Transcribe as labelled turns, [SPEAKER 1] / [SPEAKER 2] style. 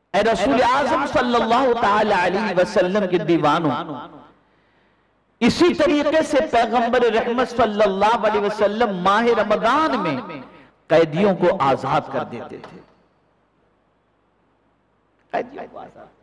[SPEAKER 1] ऐ रसूल आज़म सल्लल्लाहु ताला अलैहि वसल्लम के दीवानों, इसी तरीके से पैगंबर रहमत सल्लल्लाहु अलैहि वसल्लम माह रमजान में कैदियों को आजाद कर देते थे। कैदियों को आजाद